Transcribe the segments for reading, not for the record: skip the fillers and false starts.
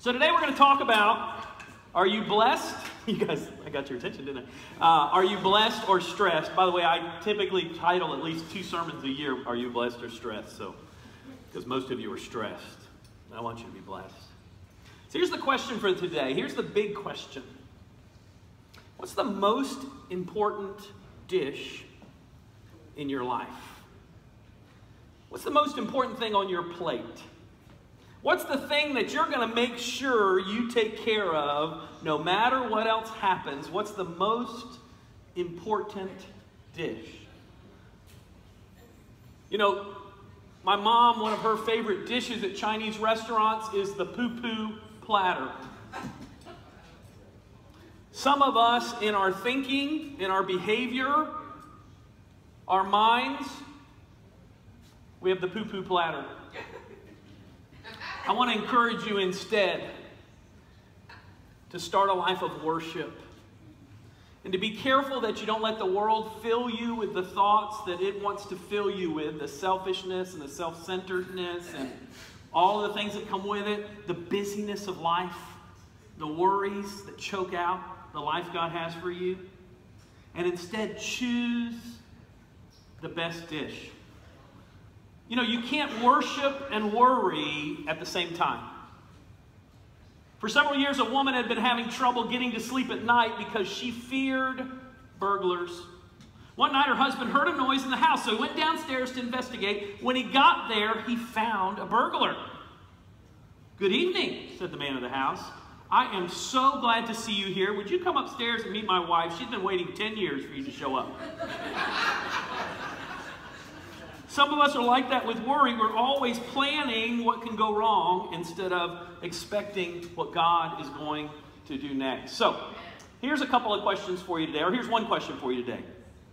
So today we're going to talk about, are you blessed? You guys, I got your attention, didn't I? Are you blessed or stressed? By the way, I typically title at least 2 sermons a year, Are You Blessed or Stressed? So, because most of you are stressed. I want you to be blessed. So here's the question for today. Here's the big question. What's the most important dish in your life? What's the most important thing on your plate? What's the thing that you're going to make sure you take care of no matter what else happens? What's the most important dish? You know, my mom, one of her favorite dishes at Chinese restaurants is the poo-poo platter. Some of us, in our thinking, in our behavior, our minds, we have the poo-poo platter. I want to encourage you instead to start a life of worship. And to be careful that you don't let the world fill you with the thoughts that it wants to fill you with, the selfishness and the self-centeredness and all of the things that come with it, the busyness of life, the worries that choke out the life God has for you. And instead choose the best dish. You know, you can't worship and worry at the same time. For several years, a woman had been having trouble getting to sleep at night because she feared burglars. One night, her husband heard a noise in the house, so he went downstairs to investigate. When he got there, he found a burglar. "Good evening," said the man of the house. "I am so glad to see you here. Would you come upstairs and meet my wife? She's been waiting 10 years for you to show up." Some of us are like that with worry. We're always planning what can go wrong instead of expecting what God is going to do next. So, here's a couple of questions for you today, or here's one question for you today.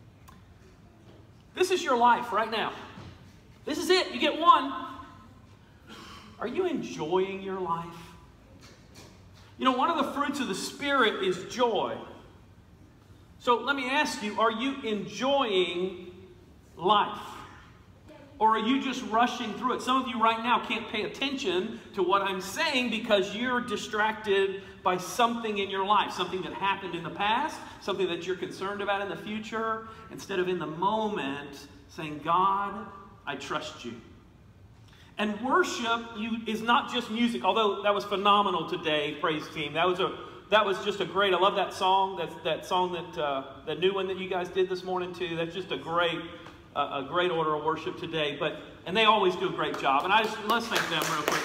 This is your life right now. This is it. You get one. Are you enjoying your life? You know, one of the fruits of the Spirit is joy. So let me ask you, are you enjoying life? Or are you just rushing through it? Some of you right now can't pay attention to what I'm saying because you're distracted by something in your life, something that happened in the past, something that you're concerned about in the future, instead of in the moment saying, "God, I trust you." And worship is not just music, although that was phenomenal today, praise team. That was just a great, I love that song, that song that new one that you guys did this morning too. That's just a great order of worship today, and they always do a great job. And let's thank them real quick.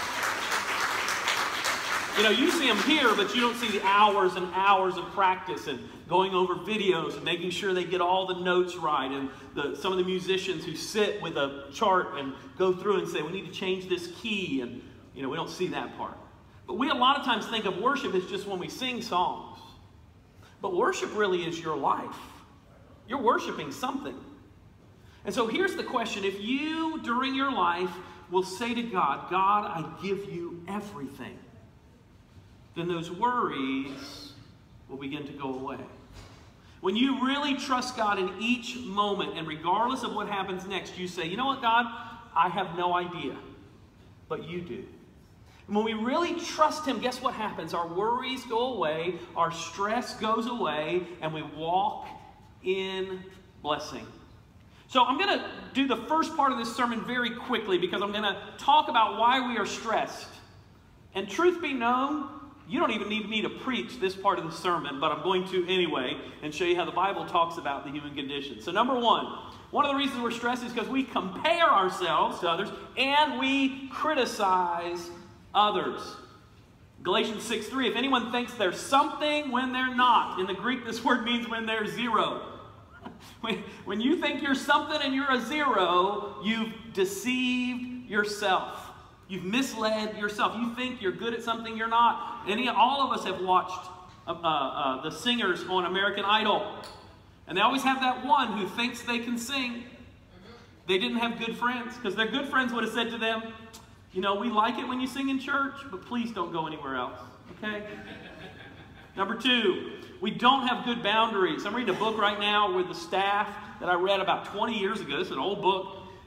You know, you see them here, but you don't see the hours and hours of practice and going over videos and making sure they get all the notes right, and some of the musicians who sit with a chart and go through and say, we need to change this key, and you know, we don't see that part. But we a lot of times think of worship as just when we sing songs. But worship really is your life. You're worshiping something. And so here's the question. If you, during your life, will say to God, "God, I give you everything," then those worries will begin to go away. When you really trust God in each moment, and regardless of what happens next, you say, "You know what, God? I have no idea, but you do." And when we really trust Him, guess what happens? Our worries go away, our stress goes away, and we walk in blessing. So I'm going to do the first part of this sermon very quickly because I'm going to talk about why we are stressed. And truth be known, you don't even need me to preach this part of the sermon, but I'm going to anyway and show you how the Bible talks about the human condition. So number one of the reasons we're stressed is because we compare ourselves to others and we criticize others. Galatians 6:3, if anyone thinks they're something when they're not. In the Greek, this word means when they're zero. When you think you're something and you're a zero, you've deceived yourself. You've misled yourself. You think you're good at something you're not. All of us have watched the singers on American Idol. And they always have that one who thinks they can sing. They didn't have good friends because their good friends would have said to them, "You know, we like it when you sing in church, but please don't go anywhere else." Okay? Number 2, we don't have good boundaries. I'm reading a book right now with the staff that I read about 20 years ago. This is an old book.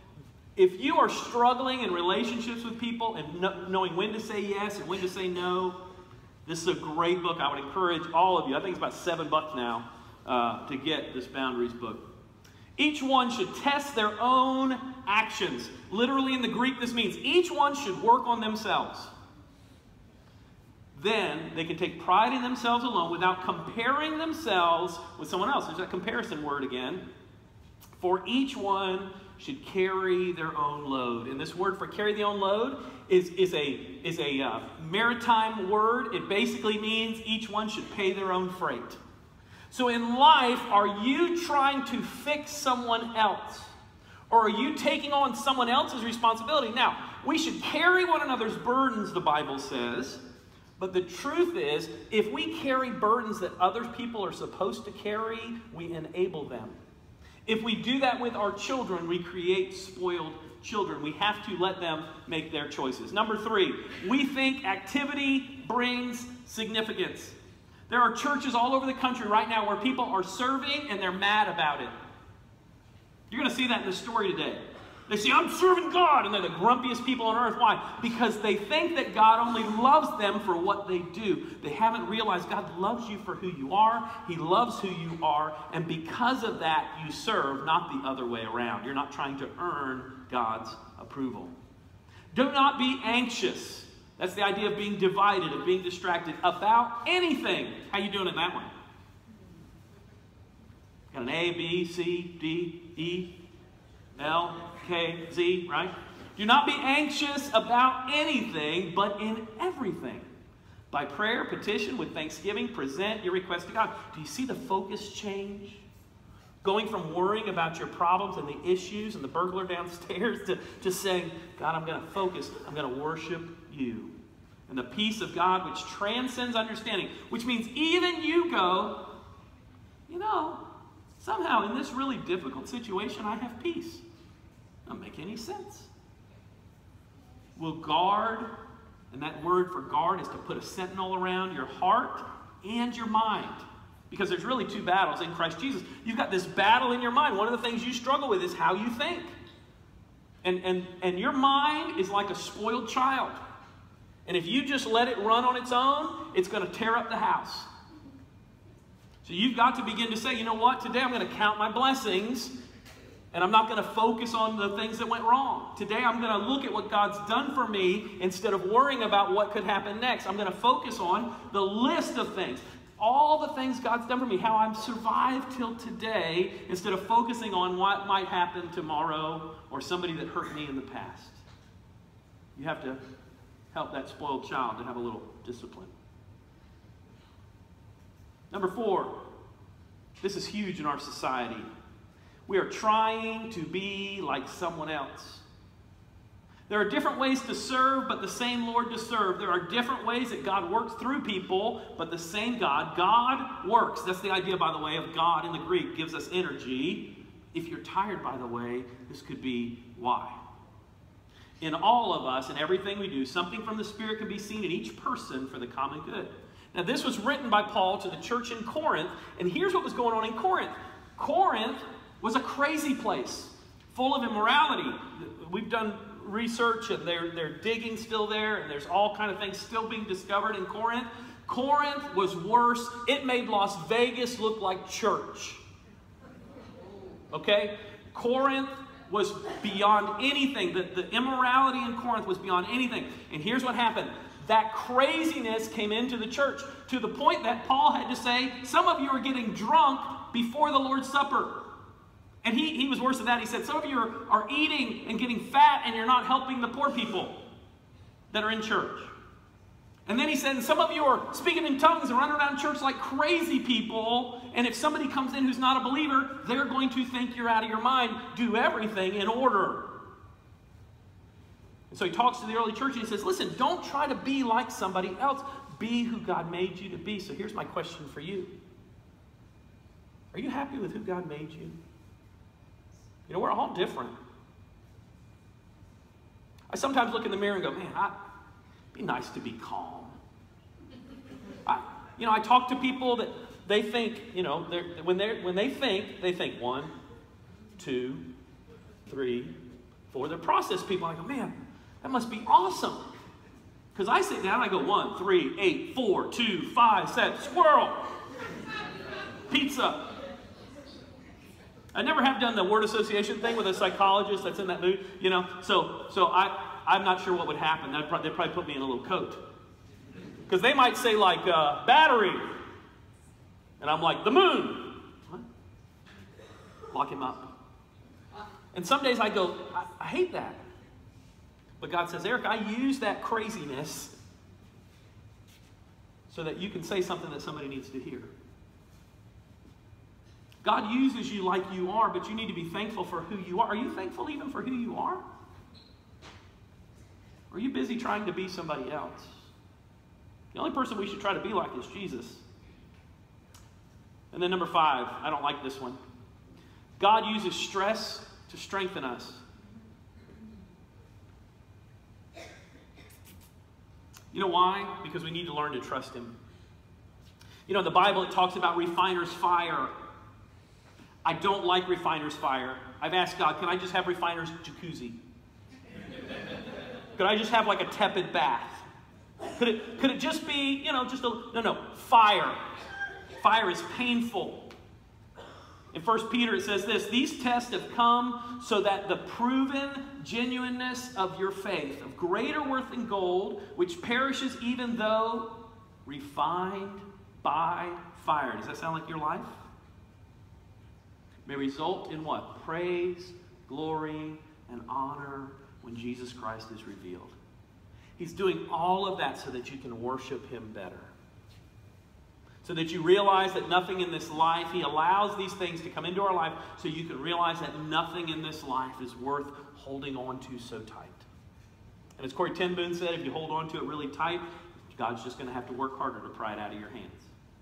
If you are struggling in relationships with people and knowing when to say yes and when to say no, this is a great book. I would encourage all of you. I think it's about $7 now to get this Boundaries book. Each one should test their own actions. Literally in the Greek, this means each one should work on themselves. Then they can take pride in themselves alone without comparing themselves with someone else. There's that comparison word again. For each one should carry their own load. And this word for carry their own load is a maritime word. It basically means each one should pay their own freight. So in life, are you trying to fix someone else? Or are you taking on someone else's responsibility? Now, we should carry one another's burdens, the Bible says. But the truth is, if we carry burdens that other people are supposed to carry, we enable them. If we do that with our children, we create spoiled children. We have to let them make their choices. Number 3, we think activity brings significance. There are churches all over the country right now where people are serving and they're mad about it. You're going to see that in the story today. They say, I'm serving God, and they're the grumpiest people on earth. Why? Because they think that God only loves them for what they do. They haven't realized God loves you for who you are. He loves who you are, and because of that, you serve, not the other way around. You're not trying to earn God's approval. Do not be anxious. That's the idea of being divided, of being distracted about anything. How you doing in that one? Got an A, B, C, D, E, L, K, Z, right? Do not be anxious about anything, but in everything. By prayer, petition, with thanksgiving, present your request to God. Do you see the focus change? Going from worrying about your problems and the issues and the burglar downstairs to just saying, God, I'm going to focus. I'm going to worship you. And the peace of God, which transcends understanding, which means even you go, you know, somehow in this really difficult situation, I have peace. Doesn't make any sense. Will guard, and that word for guard is to put a sentinel around your heart and your mind. Because there's really 2 battles in Christ Jesus. You've got this battle in your mind. One of the things you struggle with is how you think. And your mind is like a spoiled child. And if you just let it run on its own, it's going to tear up the house. So you've got to begin to say, you know what? Today I'm going to count my blessings. And I'm not going to focus on the things that went wrong. Today I'm going to look at what God's done for me instead of worrying about what could happen next. I'm going to focus on the list of things. All the things God's done for me, how I've survived till today, instead of focusing on what might happen tomorrow or somebody that hurt me in the past. You have to help that spoiled child to have a little discipline. Number 4, this is huge in our society. We are trying to be like someone else. There are different ways to serve, but the same Lord to serve. There are different ways that God works through people, but the same God. God works. That's the idea, by the way, of God in the Greek. Gives us energy. If you're tired, by the way, this could be why. In all of us and everything we do, something from the Spirit can be seen in each person for the common good. Now, this was written by Paul to the church in Corinth, and here's what was going on in Corinth. Corinth was a crazy place, full of immorality. We've done research, and they're digging still there, and there's all kind of things still being discovered in Corinth. Corinth was worse. It made Las Vegas look like church. Okay? Corinth was beyond anything. The immorality in Corinth was beyond anything. And here's what happened. That craziness came into the church to the point that Paul had to say, some of you are getting drunk before the Lord's Supper. And he was worse than that. He said, some of you are eating and getting fat, and you're not helping the poor people that are in church. And then he said, and some of you are speaking in tongues and running around church like crazy people. And if somebody comes in who's not a believer, they're going to think you're out of your mind. Do everything in order. And so he talks to the early church and he says, listen, don't try to be like somebody else. Be who God made you to be. So here's my question for you. Are you happy with who God made you? You know, we're all different. I sometimes look in the mirror and go, man, it'd be nice to be calm. I talk to people that they think, when they think 1, 2, 3, For the process people, I go, man, that must be awesome. Because I sit down, I go 1, 3, 8, 4, 2, 5, 7, squirrel, pizza. I never have done the word association thing with a psychologist that's in that mood, you know. So I'm not sure what would happen. They'd probably put me in a little coat. Because they might say like, battery. And I'm like, the moon. What? Lock him up. And some days I go, I hate that. But God says, Eric, I use that craziness so that you can say something that somebody needs to hear. God uses you like you are, but you need to be thankful for who you are. Are you thankful even for who you are? Or are you busy trying to be somebody else? The only person we should try to be like is Jesus. And then number 5, I don't like this one. God uses stress to strengthen us. You know why? Because we need to learn to trust Him. You know, in the Bible it talks about refiner's fire. I don't like refiner's fire. I've asked God, can I just have refiner's jacuzzi? Could I just have like a tepid bath? Could it just be, you know, just a, no, fire. Fire is painful. In 1 Peter it says this, these tests have come so that the proven genuineness of your faith, of greater worth than gold, which perishes even though refined by fire. Does that sound like your life? May result in what? Praise, glory, and honor when Jesus Christ is revealed. He's doing all of that so that you can worship Him better. So that you realize that nothing in this life, He allows these things to come into our life so you can realize that nothing in this life is worth holding on to so tight. And as Corrie ten Boom said, if you hold on to it really tight, God's just going to have to work harder to pry it out of your hands.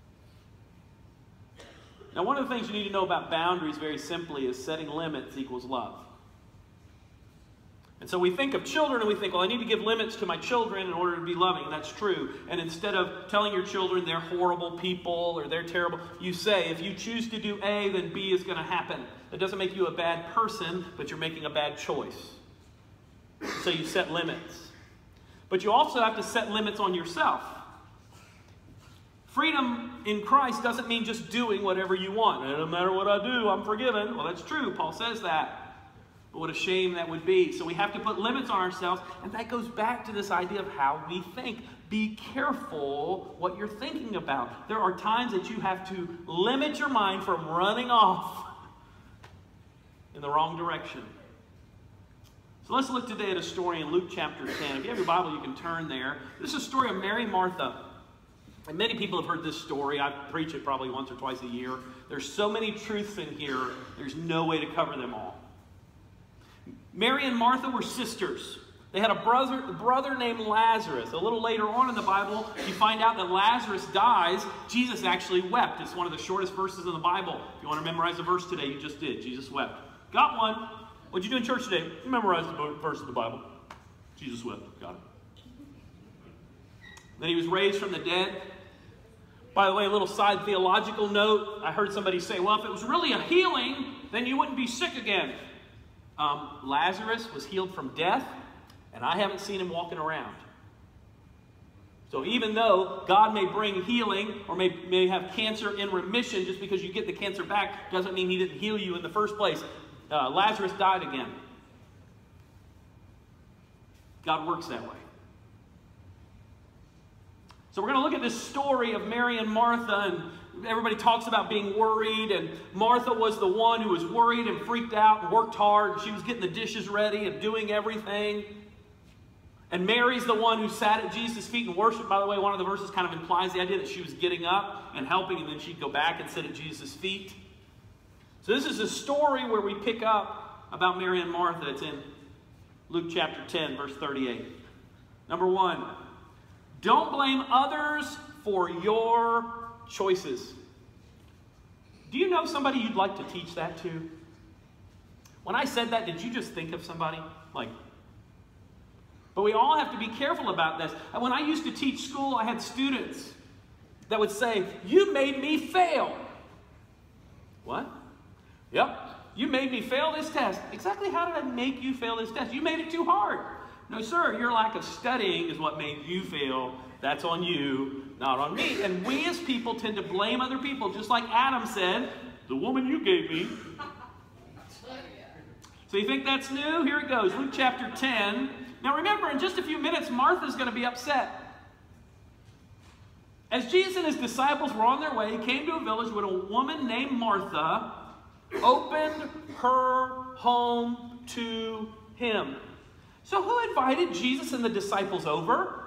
Now, one of the things you need to know about boundaries very simply is setting limits equals love. And so we think of children and we think, well, I need to give limits to my children in order to be loving. And that's true. And instead of telling your children they're horrible people or they're terrible, you say, if you choose to do A, then B is going to happen. That doesn't make you a bad person, but you're making a bad choice. So you set limits. But you also have to set limits on yourself. Freedom in Christ doesn't mean just doing whatever you want. No matter what I do, I'm forgiven. Well, that's true. Paul says that. But what a shame that would be. So we have to put limits on ourselves, and that goes back to this idea of how we think. Be careful what you're thinking about. There are times that you have to limit your mind from running off in the wrong direction. So let's look today at a story in Luke chapter 10. If you have your Bible, you can turn there. This is a story of Mary and Martha. And many people have heard this story. I preach it probably once or twice a year. There's so many truths in here, there's no way to cover them all. Mary and Martha were sisters. They had a brother named Lazarus. A little later on in the Bible, you find out that Lazarus dies. Jesus actually wept. It's one of the shortest verses in the Bible. If you want to memorize a verse today, you just did. Jesus wept. Got one. What'd you do in church today? You memorized the verse of the Bible. Jesus wept. Got it. Then He was raised from the dead. By the way, a little side theological note. I heard somebody say, well, if it was really a healing, then you wouldn't be sick again. Lazarus was healed from death, and I haven't seen him walking around. So even though God may bring healing or may have cancer in remission, just because you get the cancer back doesn't mean He didn't heal you in the first place. Lazarus died again. God works that way. So we're going to look at this story of Mary and Martha, and everybody talks about being worried, and Martha was the one who was worried and freaked out and worked hard, and she was getting the dishes ready and doing everything. And Mary's the one who sat at Jesus' feet and worshiped. By the way, one of the verses kind of implies the idea that she was getting up and helping, and then she'd go back and sit at Jesus' feet. So this is a story where we pick up about Mary and Martha. It's in Luke chapter 10, verse 38. Number 1, don't blame others for your choices. Do you know somebody you'd like to teach that to? When I said that, did you just think of somebody? But we all have to be careful about this. When I used to teach school, I had students that would say, you made me fail. What? Yep. You made me fail this test. Exactly how did I make you fail this test? You made it too hard. No, sir, your lack of studying is what made you fail. That's on you, not on me. And we as people tend to blame other people, just like Adam said, the woman you gave me. So you think that's new? Here it goes, Luke chapter 10. Now remember, in just a few minutes, Martha's going to be upset. As Jesus and his disciples were on their way, he came to a village where a woman named Martha opened her home to him. So who invited Jesus and the disciples over?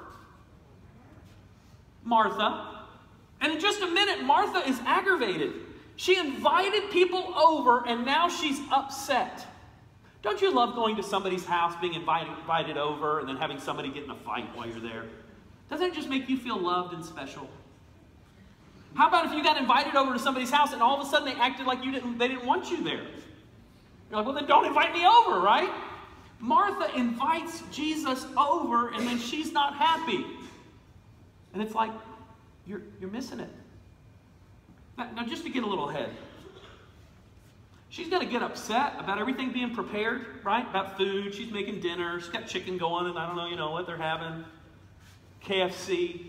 Martha. And in just a minute, Martha is aggravated. She invited people over, and now she's upset. Don't you love going to somebody's house, being invited over, and then having somebody get in a fight while you're there? Doesn't it just make you feel loved and special? How about if you got invited over to somebody's house and all of a sudden they acted like they didn't want you there? You're like, well, then don't invite me over, right? Martha invites Jesus over, and then she's not happy. And it's like, you're missing it. Now, just to get a little ahead. She's going to get upset about everything being prepared, right? About food. She's making dinner. She's got chicken going, and I don't know, what they're having. KFC.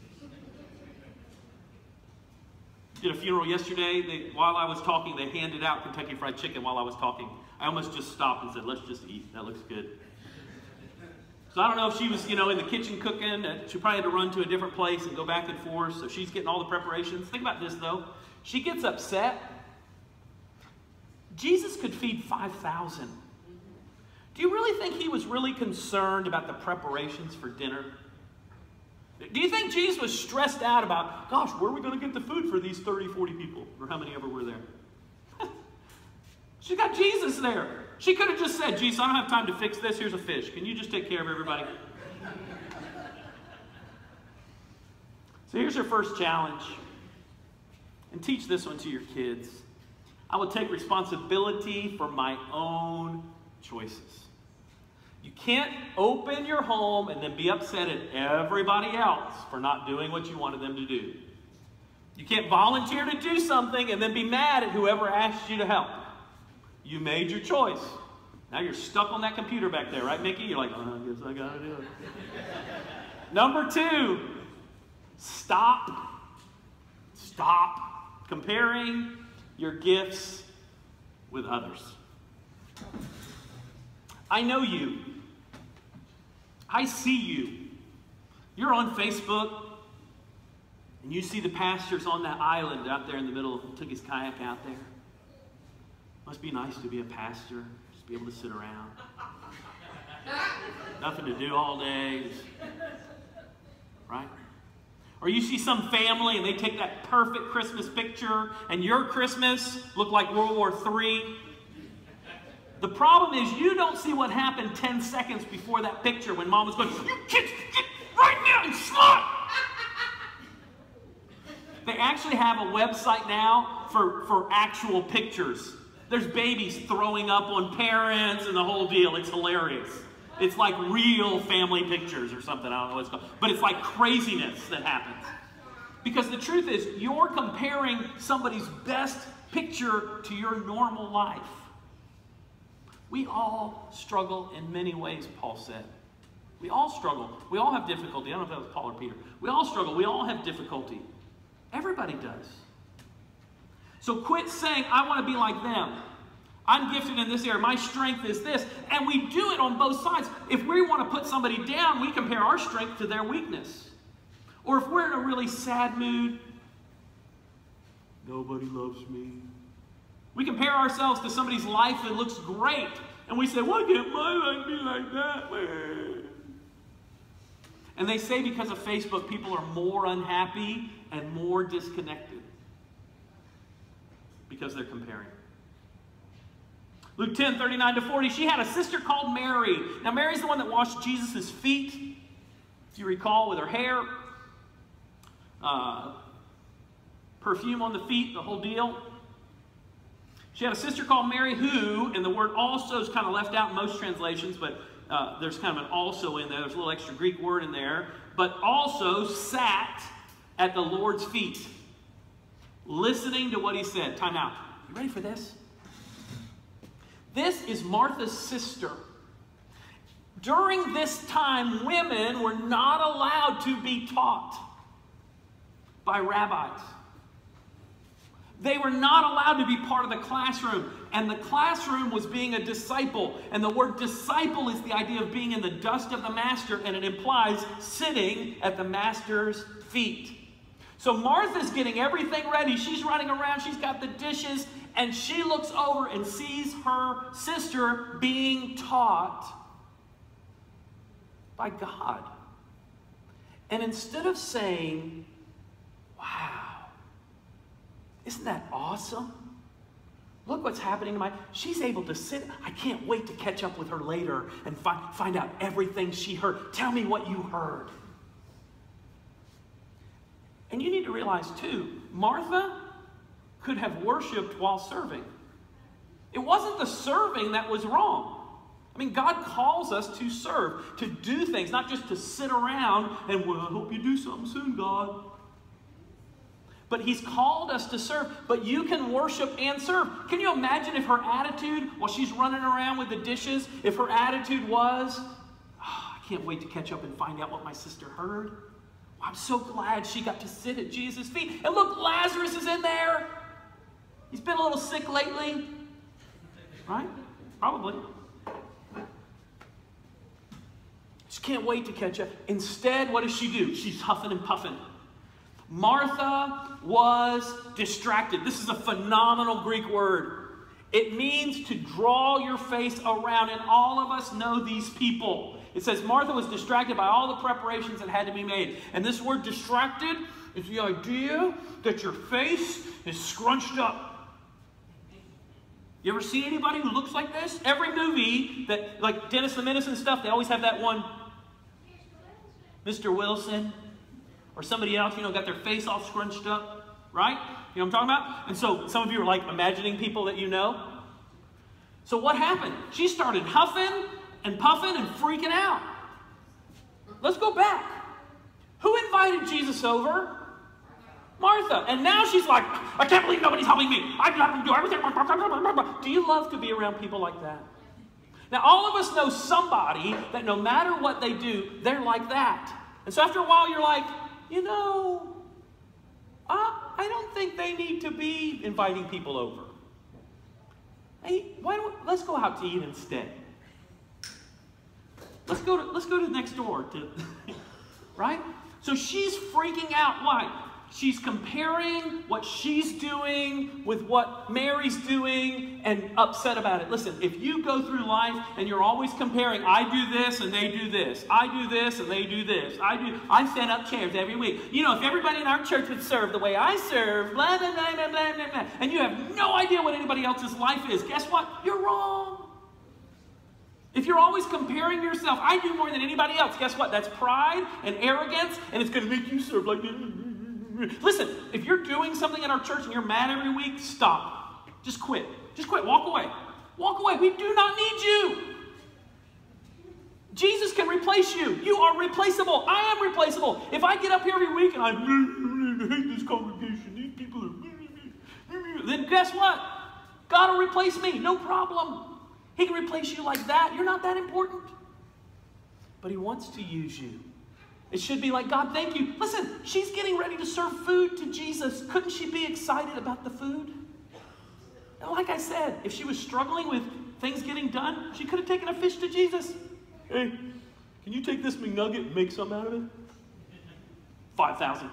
Did a funeral yesterday. While I was talking, they handed out Kentucky Fried Chicken while I was talking. I almost just stopped and said, let's just eat. That looks good. So I don't know if she was, in the kitchen cooking. She probably had to run to a different place and go back and forth. So she's getting all the preparations. Think about this, though. She gets upset. Jesus could feed 5,000. Do you really think he was really concerned about the preparations for dinner? Do you think Jesus was stressed out about, gosh, where are we going to get the food for these 30, 40 people? Or how many ever were there? She got Jesus there. She could have just said, Jesus, I don't have time to fix this. Here's a fish. Can you just take care of everybody? So here's your first challenge. And teach this one to your kids. I will take responsibility for my own choices. You can't open your home and then be upset at everybody else for not doing what you wanted them to do. You can't volunteer to do something and then be mad at whoever asked you to help. You made your choice. Now you're stuck on that computer back there, right, Mickey? You're like, oh, I guess I got to do it. Number 2, stop comparing your gifts with others. I know you. I see you. You're on Facebook, and you see the pastors on that island out there in the middle, took his kayak out there. Must be nice to be a pastor, just be able to sit around. Nothing to do all day, right? Or you see some family and they take that perfect Christmas picture and your Christmas looked like World War III. The problem is you don't see what happened 10 seconds before that picture when mom was going, you kids, get right now and slot. They actually have a website now for actual pictures. There's babies throwing up on parents and the whole deal. It's hilarious. It's like real family pictures or something. I don't know what it's called. But it's like craziness that happens. Because the truth is, you're comparing somebody's best picture to your normal life. We all struggle in many ways, Paul said. We all struggle. We all have difficulty. I don't know if that was Paul or Peter. We all struggle. We all have difficulty. Everybody does. So quit saying, I want to be like them. I'm gifted in this area. My strength is this. And we do it on both sides. If we want to put somebody down, we compare our strength to their weakness. Or if we're in a really sad mood, nobody loves me. We compare ourselves to somebody's life that looks great. And we say, why can't my life be like that? And they say because of Facebook, people are more unhappy and more disconnected. Because they're comparing. Luke 10, 39 to 40, she had a sister called Mary. Now, Mary's the one that washed Jesus' feet, if you recall, with her hair. Perfume on the feet, the whole deal. She had a sister called Mary who, and the word also is kind of left out in most translations, but there's kind of an also in there. There's a little extra Greek word in there. But also sat at the Lord's feet, listening to what he said. Time out. You ready for this? This is Martha's sister. During this time, women were not allowed to be taught by rabbis. They were not allowed to be part of the classroom. And the classroom was being a disciple. And the word disciple is the idea of being in the dust of the master, and it implies sitting at the master's feet. So Martha's getting everything ready. She's running around. She's got the dishes. And she looks over and sees her sister being taught by God. And instead of saying, wow, isn't that awesome? Look what's happening to she's able to sit. I can't wait to catch up with her later and find out everything she heard. Tell me what you heard. And you need to realize too, Martha could have worshiped while serving. It wasn't the serving that was wrong. I mean, God calls us to serve, to do things, not just to sit around and, well, I hope you do something soon, God. But He's called us to serve. But you can worship and serve. Can you imagine if her attitude, while she's running around with the dishes, if her attitude was, oh, I can't wait to catch up and find out what my sister heard. Well, I'm so glad she got to sit at Jesus' feet. And look, Lazarus is in there. He's been a little sick lately. Right? Probably. She can't wait to catch up. Instead, what does she do? She's huffing and puffing. Martha was distracted. This is a phenomenal Greek word. It means to draw your face around, and all of us know these people. It says Martha was distracted by all the preparations that had to be made. And this word distracted is the idea that your face is scrunched up. You ever see anybody who looks like this? Every movie that, like Dennis the Menace and stuff, they always have that one, Mr. Wilson, or somebody else, you know, got their face all scrunched up, right? You know what I'm talking about? And so some of you are like imagining people that you know. So what happened? She started huffing and puffing and freaking out. Let's go back. Who invited Jesus over? Martha. And now she's like, I can't believe nobody's helping me. I've got to do everything. Do you love to be around people like that? Now, all of us know somebody that no matter what they do, they're like that. And so after a while, you're like, you know, I don't think they need to be inviting people over. Hey, let's go out to eat instead. Let's go to next door to, right? So she's freaking out. Why? She's comparing what she's doing with what Mary's doing and upset about it. Listen, if you go through life and you're always comparing, I do this and they do this. I do this and they do this. I set up chairs every week. You know, if everybody in our church would serve the way I serve, blah, blah, blah, blah, blah, blah, blah, and you have no idea what anybody else's life is, guess what? You're wrong. If you're always comparing yourself, I do more than anybody else, guess what? That's pride and arrogance, and it's going to make you serve like this. Listen, if you're doing something in our church and you're mad every week, stop. Just quit. Just quit. Walk away. Walk away. We do not need you. Jesus can replace you. You are replaceable. I am replaceable. If I get up here every week and I hate this congregation, these people are, then guess what? God will replace me. No problem. He can replace you like that. You're not that important. But He wants to use you. It should be like, God, thank you. Listen, she's getting ready to serve food to Jesus. Couldn't she be excited about the food? And like I said, if she was struggling with things getting done, she could have taken a fish to Jesus. Hey, can you take this McNugget and make something out of it? 5,000.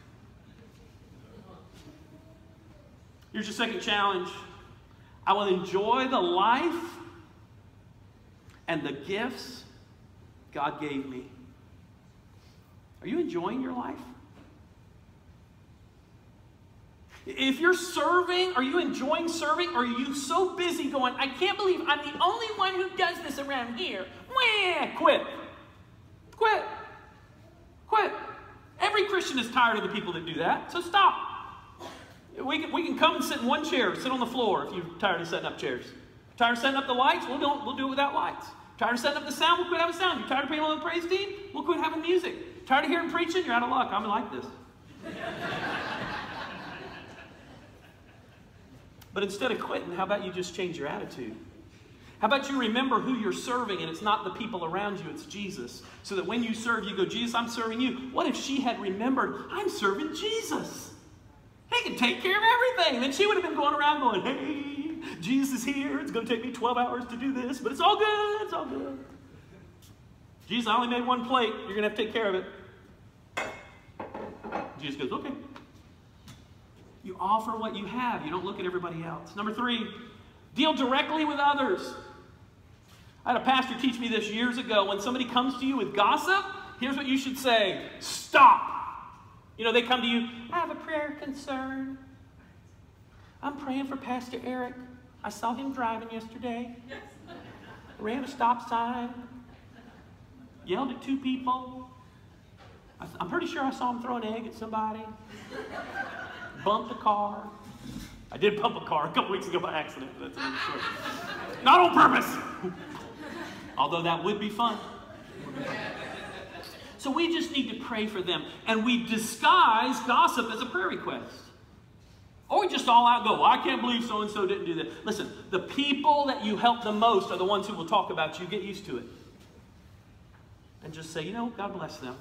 Here's your second challenge. I will enjoy the life and the gifts God gave me. Are you enjoying your life? If you're serving, are you enjoying serving? Or are you so busy going, I can't believe I'm the only one who does this around here. Wah! Quit. Quit. Quit. Every Christian is tired of the people that do that, so stop. We can come and sit in one chair, sit on the floor if you're tired of setting up chairs. Tired of setting up the lights? We'll do it without lights. Tired of setting up the sound? We'll quit having sound. You're tired of people on the praise team? We'll quit having music. Tired of hearing preaching? You're out of luck. I'm like this. But instead of quitting, how about you just change your attitude? How about you remember who you're serving, and it's not the people around you, it's Jesus. So that when you serve, you go, Jesus, I'm serving you. What if she had remembered, I'm serving Jesus? He can take care of everything. Then she would have been going around going, hey, Jesus is here. It's going to take me 12 hours to do this, but it's all good. It's all good. Jesus, I only made one plate. You're going to have to take care of it. Jesus goes, okay. You offer what you have. You don't look at everybody else. Number 3, deal directly with others. I had a pastor teach me this years ago. When somebody comes to you with gossip, here's what you should say. Stop. You know, they come to you, I have a prayer concern. I'm praying for Pastor Eric. I saw him driving yesterday. Ran a stop sign. Yelled at 2 people. I'm pretty sure I saw him throw an egg at somebody. Bumped a car. I did bump a car a couple weeks ago by accident. That's another story. Not on purpose. Although that would be fun. So we just need to pray for them. And we disguise gossip as a prayer request. Or we just all out go, well, I can't believe so-and-so didn't do that. Listen, the people that you help the most are the ones who will talk about you. Get used to it. And just say, you know, God bless them.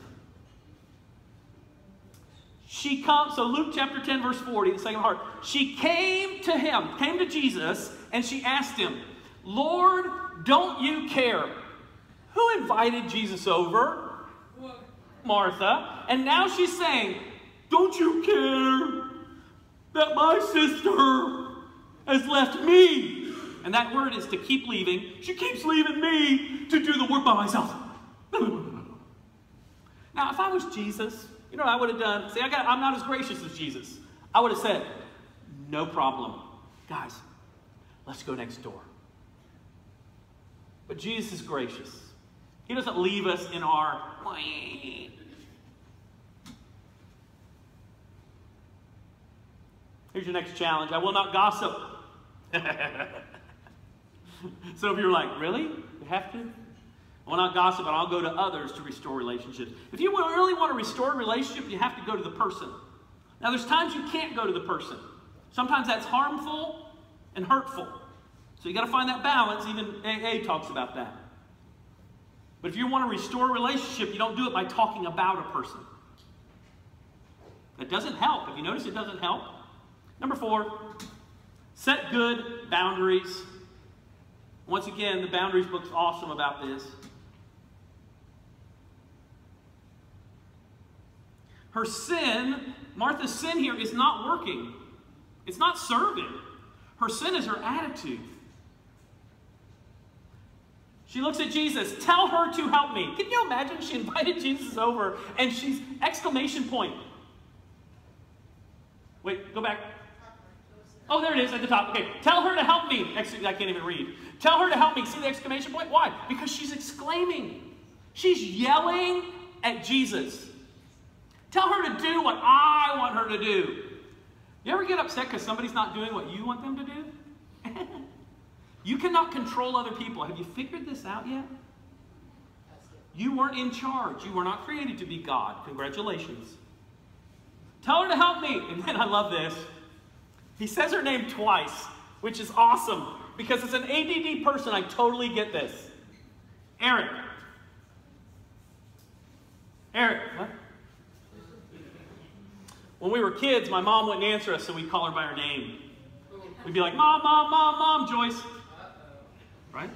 She comes, so Luke chapter 10, verse 40, the second part. She came to him, came to Jesus, and she asked him, Lord, don't you care? Who invited Jesus over? Martha. And now she's saying, don't you care that my sister has left me? And that word is to keep leaving. She keeps leaving me to do the work by myself. Now, if I was Jesus, you know what I would have done? See, I'm not as gracious as Jesus. I would have said, no problem. Guys, let's go next door. But Jesus is gracious. He doesn't leave us in our... Here's your next challenge. I will not gossip. Some of you are like, really? You have to? I will not gossip, and I'll go to others to restore relationships. If you really want to restore a relationship, you have to go to the person. Now, there's times you can't go to the person. Sometimes that's harmful and hurtful. So you got to find that balance. Even AA talks about that. But if you want to restore a relationship, you don't do it by talking about a person. That doesn't help. If you notice, it doesn't help. Number 4, set good boundaries. Once again, the Boundaries book's awesome about this. Her sin, Martha's sin here is not working. It's not serving. Her sin is her attitude. She looks at Jesus, tell her to help me. Can you imagine she invited Jesus over and she's exclamation point. Wait, go back. Oh, there it is at the top. Okay, tell her to help me. Actually, I can't even read. Tell her to help me. See the exclamation point? Why? Because she's exclaiming. She's yelling at Jesus. Tell her to do what I want her to do. You ever get upset because somebody's not doing what you want them to do? You cannot control other people. Have you figured this out yet? You weren't in charge. You were not created to be God. Congratulations. Tell her to help me. And then I love this. He says her name twice, which is awesome. Because as an ADD person, I totally get this. Eric. Eric. What? When we were kids, my mom wouldn't answer us, so we'd call her by her name. We'd be like, Mom, Mom, Mom, Mom, Joyce. Right?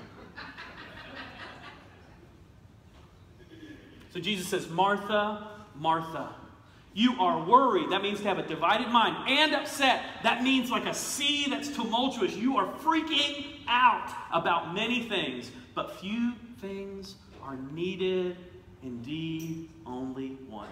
So Jesus says, Martha, Martha, you are worried. That means to have a divided mind. And upset. That means like a sea that's tumultuous. You are freaking out about many things. But few things are needed. Indeed, only one.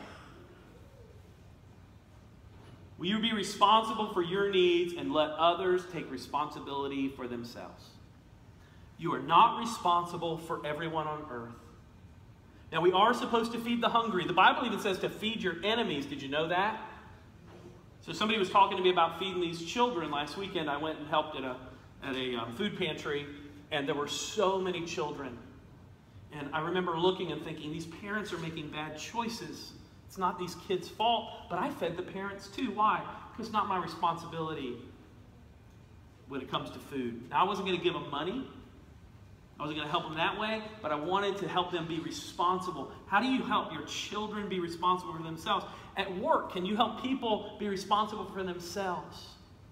Will you be responsible for your needs and let others take responsibility for themselves? You are not responsible for everyone on earth. Now, we are supposed to feed the hungry. The Bible even says to feed your enemies. Did you know that? So somebody was talking to me about feeding these children. Last weekend, I went and helped at a food pantry, and there were so many children. And I remember looking and thinking, these parents are making bad choices. It's not these kids' fault, but I fed the parents too. Why? Because it's not my responsibility when it comes to food. Now, I wasn't going to give them money. I wasn't going to help them that way, but I wanted to help them be responsible. How do you help your children be responsible for themselves? At work, can you help people be responsible for themselves?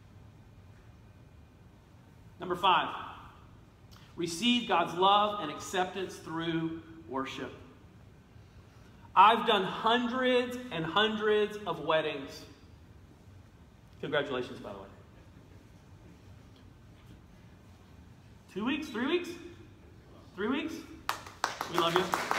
Number 5, receive God's love and acceptance through worship. I've done hundreds and hundreds of weddings. Congratulations, by the way. 2 weeks? 3 weeks? 3 weeks? We love you.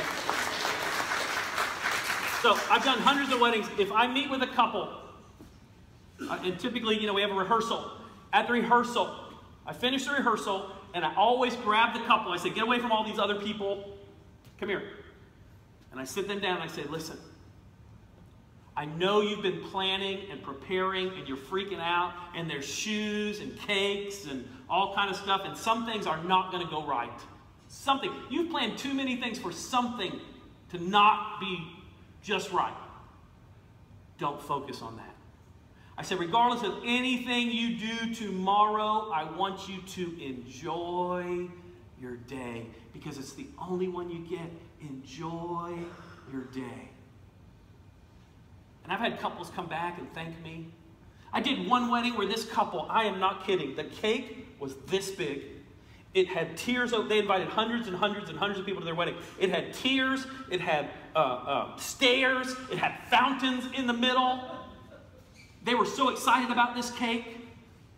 So I've done hundreds of weddings. If I meet with a couple, and typically, we have a rehearsal. At the rehearsal, I finish the rehearsal, and I always grab the couple. I say, get away from all these other people. Come here. And I sit them down and I say, listen, I know you've been planning and preparing and you're freaking out, and there's shoes and cakes and all kind of stuff, and some things are not going to go right. Something. You've planned too many things for something to not be just right. Don't focus on that. I said, regardless of anything you do tomorrow, I want you to enjoy your day, because it's the only one you get. Enjoy your day. And I've had couples come back and thank me. I did one wedding where this couple, I am not kidding, the cake was this big. It had tiers. They invited hundreds and hundreds and hundreds of people to their wedding. It had tiers. It had stairs. It had fountains in the middle. They were so excited about this cake.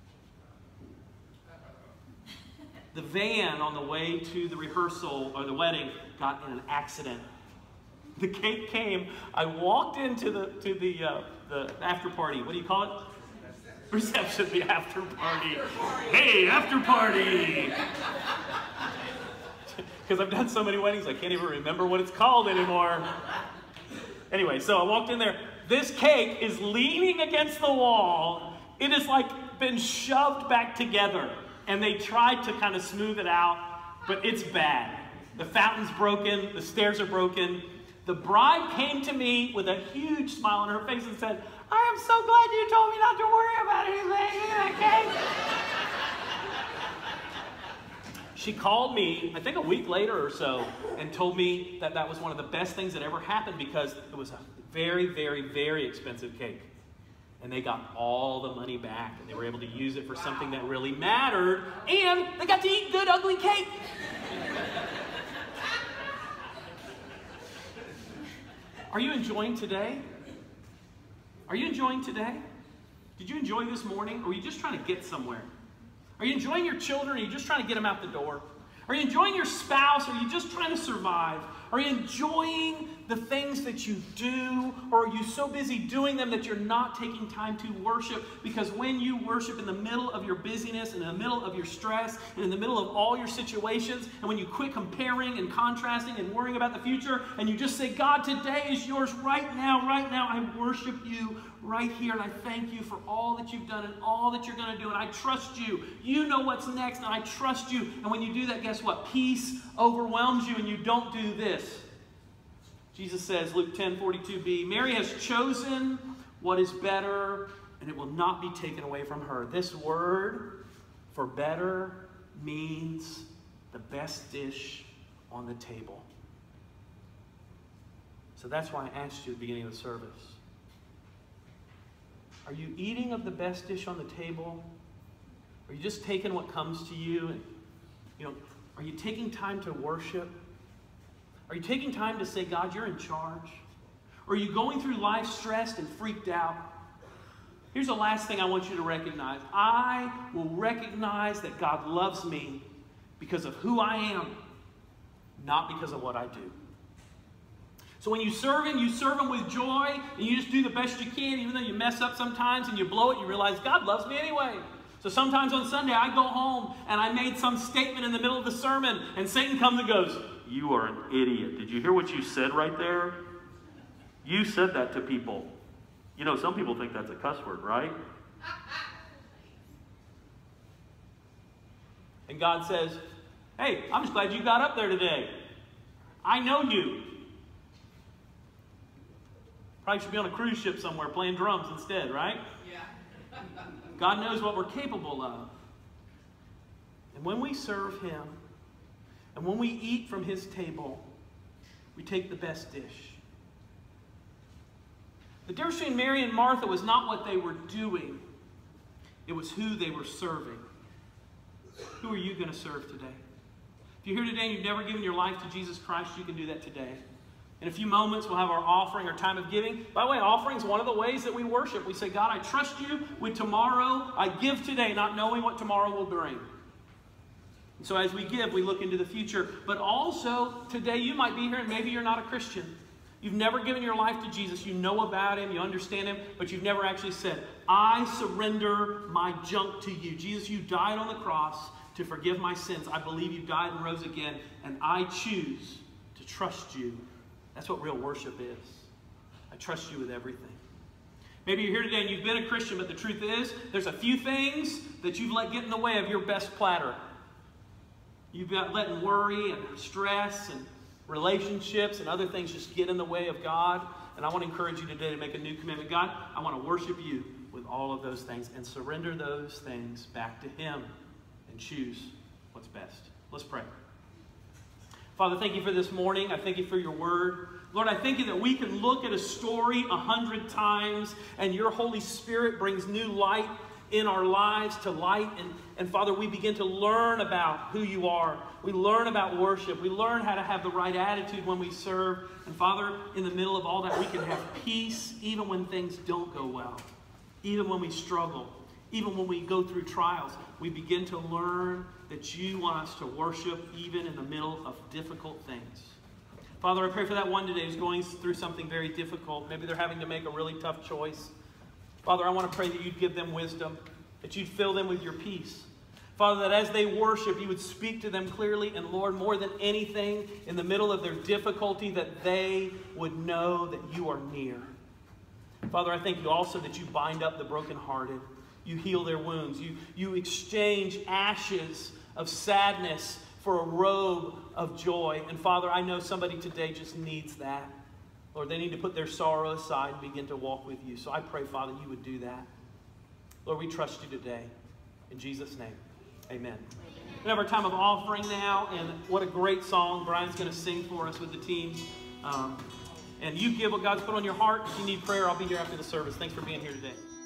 The van on the way to the rehearsal or the wedding got in an accident. The cake came. I walked into the after party. What do you call it? Reception, the after party. Hey, after party! Because I've done so many weddings, I can't even remember what it's called anymore. Anyway, so I walked in there. This cake is leaning against the wall. It has like been shoved back together. And they tried to kind of smooth it out, but it's bad. The fountain's broken. The stairs are broken. The bride came to me with a huge smile on her face and said, I am so glad you told me not to worry about anything. Okay? She called me, I think a week later or so, and told me that that was one of the best things that ever happened, because it was a very, very, very expensive cake. And they got all the money back, and they were able to use it for something that really mattered, and they got to eat good, ugly cake. Are you enjoying today? Are you enjoying today? Did you enjoy this morning? Or are you just trying to get somewhere? Are you enjoying your children? Or are you just trying to get them out the door? Are you enjoying your spouse? Or are you just trying to survive? Are you enjoying the things that you do? Or are you so busy doing them that you're not taking time to worship? Because when you worship in the middle of your busyness, and in the middle of your stress, and in the middle of all your situations, and when you quit comparing and contrasting and worrying about the future, and you just say, God, today is yours right now, I worship you right here, and I thank you for all that you've done and all that you're going to do, and I trust you. You know what's next, and I trust you. And when you do that, guess what? Peace overwhelms you, and you don't do this. Jesus says, Luke 10:42b, Mary has chosen what is better, and it will not be taken away from her. This word for better means the best dish on the table. So that's why I asked you at the beginning of the service. Are you eating of the best dish on the table? Are you just taking what comes to you? And, are you taking time to worship? Are you taking time to say, God, you're in charge? Or are you going through life stressed and freaked out? Here's the last thing I want you to recognize. I will recognize that God loves me because of who I am, not because of what I do. So when you serve Him with joy, and you just do the best you can, even though you mess up sometimes and you blow it, you realize God loves me anyway. So sometimes on Sunday, I go home and I made some statement in the middle of the sermon, and Satan comes and goes, you are an idiot. Did you hear what you said right there? You said that to people. Some people think that's a cuss word, right? And God says, hey, I'm just glad you got up there today. I know you. Probably should be on a cruise ship somewhere playing drums instead, right? Yeah. God knows what we're capable of. And when we serve Him, And when we eat from his table, we take the best dish. The difference between Mary and Martha was not what they were doing. It was who they were serving. Who are you going to serve today? If you're here today and you've never given your life to Jesus Christ, you can do that today. In a few moments, we'll have our offering, our time of giving. By the way, offering is one of the ways that we worship. We say, God, I trust you with tomorrow. I give today, not knowing what tomorrow will bring. And so as we give, we look into the future. But also, today you might be here and maybe you're not a Christian. You've never given your life to Jesus. You know about him, you understand him, but you've never actually said, I surrender my junk to you. Jesus, you died on the cross to forgive my sins. I believe you died and rose again, and I choose to trust you. That's what real worship is. I trust you with everything. Maybe you're here today and you've been a Christian, but the truth is, there's a few things that you've let get in the way of your best platter. You've got letting worry and stress and relationships and other things just get in the way of God. And I want to encourage you today to make a new commitment. God, I want to worship you with all of those things and surrender those things back to him and choose what's best. Let's pray. Father, thank you for this morning. I thank you for your word. Lord, I thank you that we can look at a story 100 times and your Holy Spirit brings new light in our lives to light. And Father, we begin to learn about who you are. We learn about worship. We learn how to have the right attitude when we serve. And Father, in the middle of all that, we can have peace even when things don't go well. Even when we struggle. Even when we go through trials. We begin to learn that you want us to worship even in the middle of difficult things. Father, I pray for that one today who's going through something very difficult. Maybe they're having to make a really tough choice. Father, I want to pray that you'd give them wisdom, that you'd fill them with your peace. Father, that as they worship, you would speak to them clearly, and Lord, more than anything, in the middle of their difficulty, that they would know that you are near. Father, I thank you also that you bind up the brokenhearted. You heal their wounds. You exchange ashes of sadness for a robe of joy. And Father, I know somebody today just needs that. Lord, they need to put their sorrow aside and begin to walk with you. So I pray, Father, you would do that. Lord, we trust you today. In Jesus' name, amen. We have our time of offering now, and what a great song Brian's going to sing for us with the team. And you give what God's put on your heart. If you need prayer, I'll be here after the service. Thanks for being here today.